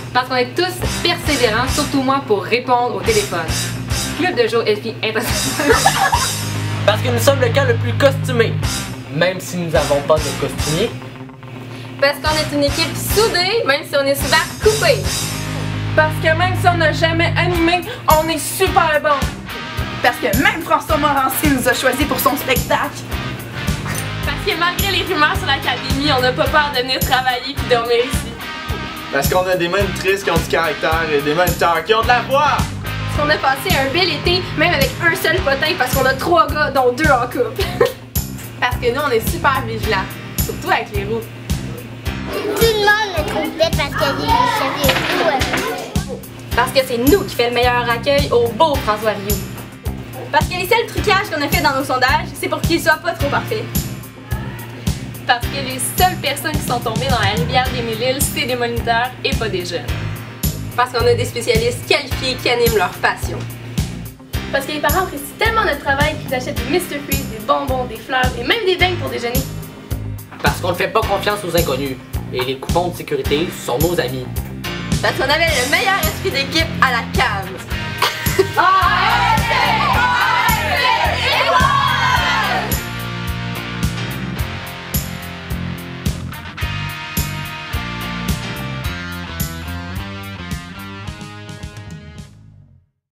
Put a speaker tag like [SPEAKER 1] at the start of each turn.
[SPEAKER 1] Parce qu'on est tous persévérants, surtout moi, pour répondre au téléphone. Club de jour Elfie International.
[SPEAKER 2] Parce que nous sommes le camp le plus costumé, même si nous n'avons pas de costumier.
[SPEAKER 3] Parce qu'on est une équipe soudée, même si on est souvent coupés.
[SPEAKER 4] Parce que même si on n'a jamais animé, on est super bon.
[SPEAKER 5] Parce que même François Morancy nous a choisis pour son spectacle.
[SPEAKER 3] Parce que malgré les rumeurs sur l'académie, on n'a pas peur de venir travailler puis dormir ici.
[SPEAKER 6] Parce qu'on a des monitrices qui ont du caractère et des moniteurs qui ont de la voix.
[SPEAKER 3] Parce qu'on a passé un bel été, même avec un seul potin, parce qu'on a 3 gars, dont 2 en couple.
[SPEAKER 4] Parce que nous, on est super vigilants, surtout avec les roues.
[SPEAKER 7] Tout le monde me trouve bête parce qu'il y a des cheveux.
[SPEAKER 3] Parce que c'est nous qui fait le meilleur accueil au beau François Rioux. Parce que les seuls trucages qu'on a fait dans nos sondages, c'est pour qu'ils soient pas trop parfaits. Parce que les seules personnes qui sont tombées dans la rivière des Mille-Îles, c'est des moniteurs et pas des jeunes. Parce qu'on a des spécialistes qualifiés qui animent leur passion. Parce que les parents apprécient tellement notre travail qu'ils achètent des Mr. Freeze, des bonbons, des fleurs et même des beignes pour déjeuner.
[SPEAKER 2] Parce qu'on ne fait pas confiance aux inconnus. Et les coupons de sécurité sont nos amis.
[SPEAKER 3] Parce qu'on avait le meilleur esprit d'équipe à la cave.